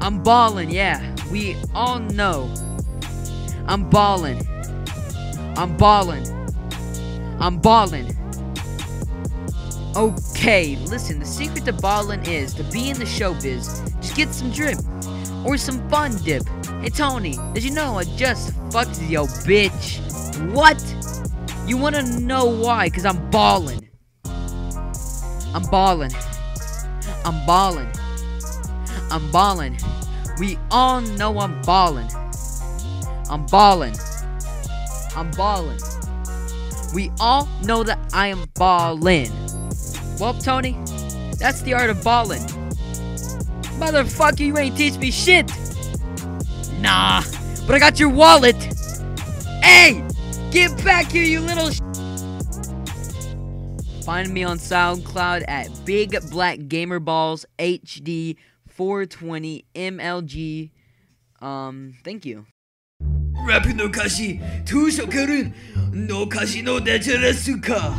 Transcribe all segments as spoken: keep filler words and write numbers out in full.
I'm ballin', yeah. We all know. I'm ballin'. I'm ballin'. I'm ballin'. Okay, listen, the secret to ballin' is to be in the showbiz. Just get some drip. Or some fun dip. Hey Tony, did you know I just fucked yo bitch? What? You wanna know why? Cause I'm ballin'. I'm ballin'. I'm ballin'. I'm ballin'. We all know I'm ballin'. I'm ballin'. I'm ballin'. We all know that I am ballin'. Well, Tony, that's the art of ballin'. Motherfucker, you ain't teach me shit. Nah, but I got your wallet. Hey, get back here, you little sh Find me on SoundCloud at Big Black Gamer Balls H D four twenty M L G. Um, thank you. ラップの歌詞、図書カルの歌詞のデジャレスか。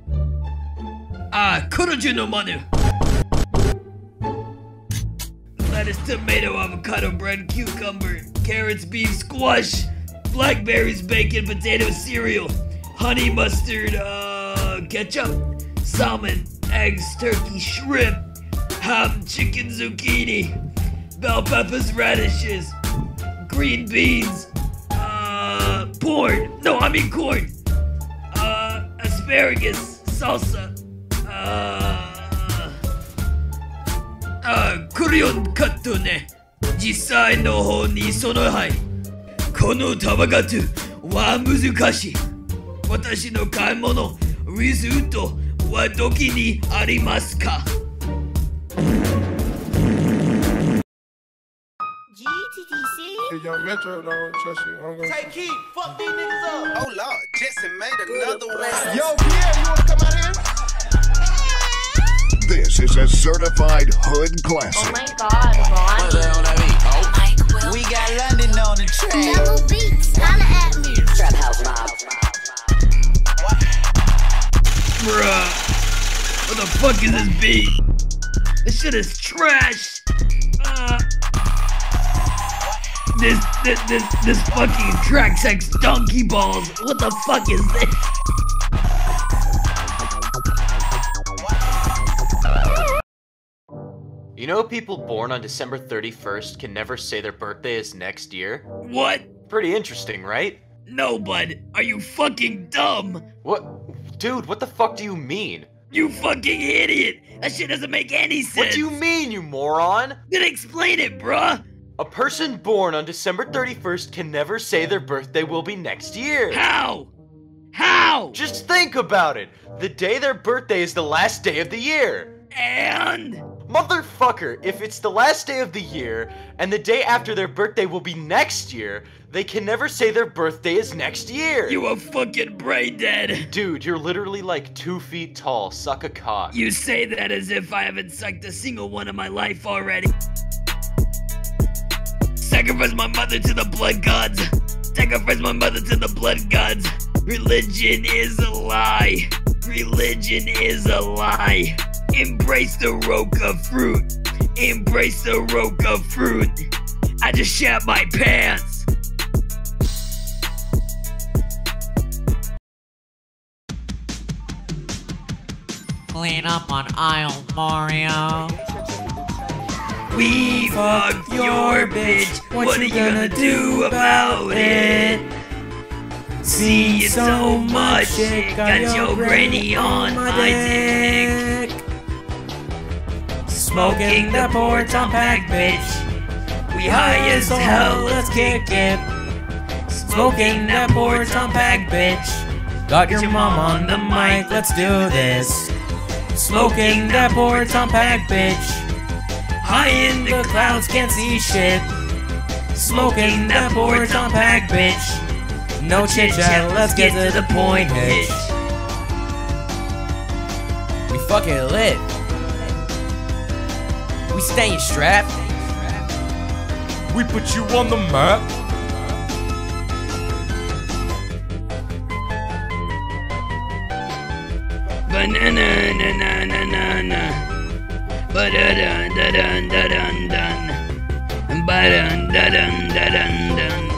あ、彼女のマネ。Lettuce, tomato, avocado, bread, cucumber, carrots, beef, squash, blackberries, bacon, potato, cereal, honey mustard, uh, ketchup, salmon, eggs, turkey, shrimp, ham, chicken, zucchini, bell peppers, radishes, green beans, uh, porn, no, I mean corn, uh, asparagus, salsa, uh, uh, クレヨンカットね。実際の方にそのはい。この束がとは難しい。私の買い物、リズートはどこにありますか G T T C? If young Metro don't trust you, I'm gonna Take heat, fuck these niggas up. Oh Lord, Jetson made another one. Yo, Pierre, you wanna come out here? This is a certified hood classic. Oh my god, Ron. We got London on the track. Yellow Beats, holla at me. Trap House Mob. Bruh. What the fuck is this beat? This shit is trash. Uh, this, this, this, this fucking track sex donkey balls. What the fuck is this? You know people born on December thirty-first can never say their birthday is next year? What? Pretty interesting, right? No, bud. Are you fucking dumb? What? Dude, what the fuck do you mean? You fucking idiot! That shit doesn't make any sense! What do you mean, you moron? Then explain it, bruh! A person born on December thirty-first can never say their birthday will be next year. How? How? Just think about it. The day their birthday is the last day of the year. And? Motherfucker, if it's the last day of the year, and the day after their birthday will be next year, they can never say their birthday is next year. You are fucking brain dead. Dude, you're literally like two feet tall. Suck a cock. You say that as if I haven't sucked a single one in my life already. Sacrifice my mother to the blood gods. Sacrifice my mother to the blood gods. Religion is a lie. Religion is a lie. Embrace the roca fruit. Embrace the roca fruit. I just shat my pants. Clean up on aisle, Mario. We fucked your bitch. What are you gonna do about it? See you so much. Got your granny on my dick. Smoking the port on pack, bitch. We high as hell, let's kick it. Smoking that port on pack, bitch. Got your mom on the mic, let's do this. Smoking that port on pack, bitch. High in the clouds, can't see shit. Smoking that port on pack, bitch. No chit chat, let's get to the point, bitch. We fucking lit. We staying strapped. We put you on the map. Banana na na na na na. Ba-da-dun da-dun da-dun dun. ba-dun, da-dun, da-dun, dun.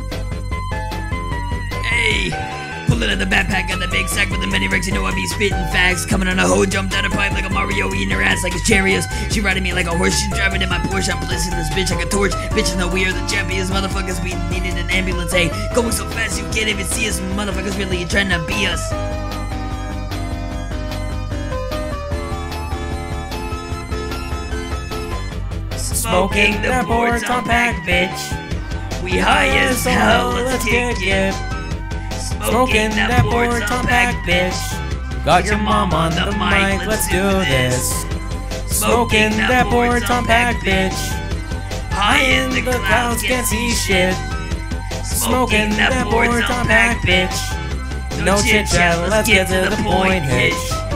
Hey, pulling out the backpack, got the big sack with the many ricks. You know I be spitting facts. Coming on a hoe, jumped out a pipe like a Mario, eating her ass like a Cheerios. She riding me like a horse, she's driving in my Porsche. I'm blitzing this bitch like a torch. Bitches know we are the champions, motherfuckers. We needed an ambulance. Hey, going so fast you can't even see us, motherfuckers. Really, you're trying to be us. Smoking the boards on pack, bitch. We high as hell, let's kick it. Smoking that boards on pack, bitch. Got your mom on the mic, let's do this. Smoking that boards on pack, bitch. High in the clouds, can't see shit. Smoking that boards on pack, bitch. No chit chat, let's get to the point, hitch.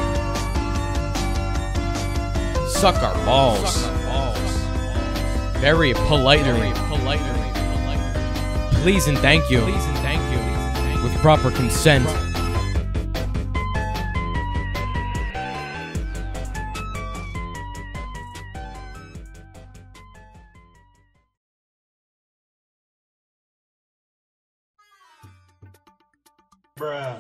Suck our balls. Very politely. Please and thank you. Please and thank you. With proper consent. Bruh.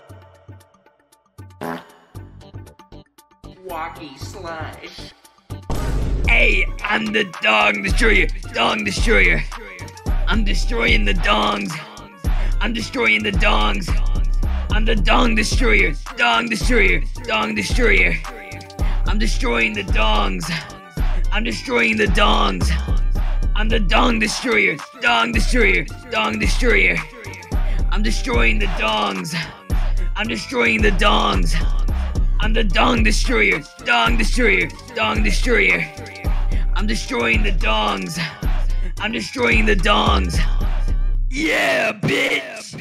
Walkie slush. Hey, I'm the dong destroyer. Dong destroyer. I'm destroying the dongs. I'm destroying the dongs. I'm the dong destroyer. Dong destroyer. Dong destroyer. I'm destroying the dongs. I'm destroying the dongs. I'm the dong destroyer. Dong destroyer. Dong destroyer. I'm destroying the dongs. I'm destroying the dongs. I'm the dong destroyer. Dong destroyer. Dong destroyer. I'm destroying the dongs. I'm destroying the dongs. Yeah, bitch.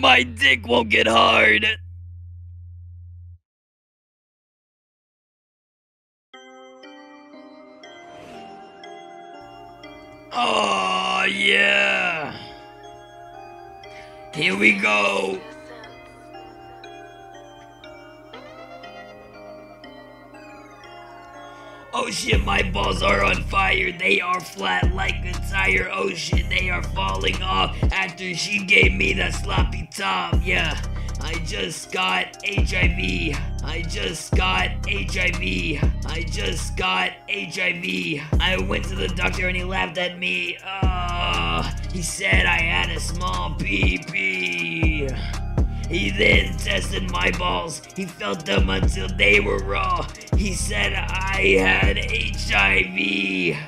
my dick won't get hard. Oh, yeah. Here we go. Oh shit, my balls are on fire. They are flat like a tire. Oh shit, they are falling off after she gave me that sloppy top. Yeah, I just got H I V. I just got H I V. I just got H I V. I went to the doctor and he laughed at me. Uh, he said I had a small pee-pee. He then tested my balls. He felt them until they were raw. He said I had H I V.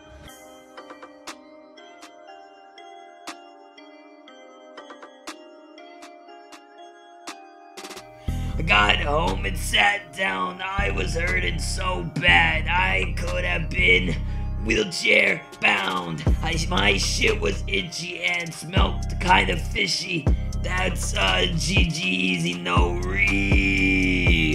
I got home and sat down. I was hurting so bad. I could have been wheelchair bound. I, my shit was itchy and smelled kind of fishy. That's uh G G Easy No Re.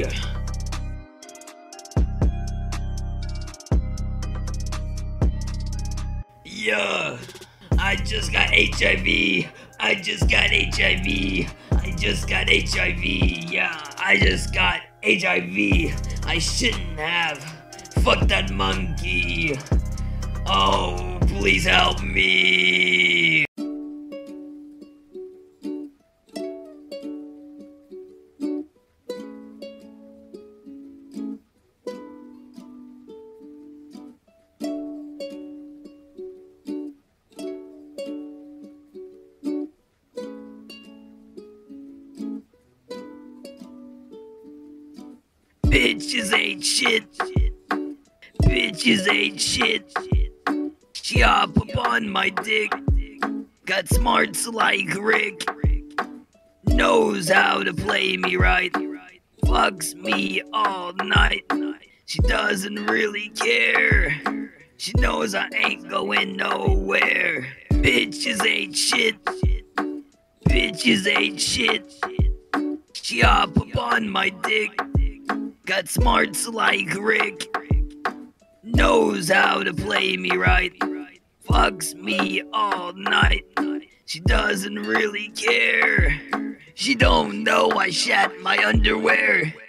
Yeah, I just got H I V. I just got H I V. I just got H I V. Yeah, I just got H I V. I shouldn't have. Fuck that monkey. Oh, please help me. Bitches ain't shit. Bitches ain't shit. She hop up on my dick. Got smarts like Rick. Knows how to play me right. Fucks me all night. She doesn't really care. She knows I ain't going nowhere. Bitches ain't shit. Bitches ain't shit. She hop up on my dick. Got smarts like Rick. Knows how to play me right. Fucks me all night. She doesn't really care. She don't know I shat my underwear.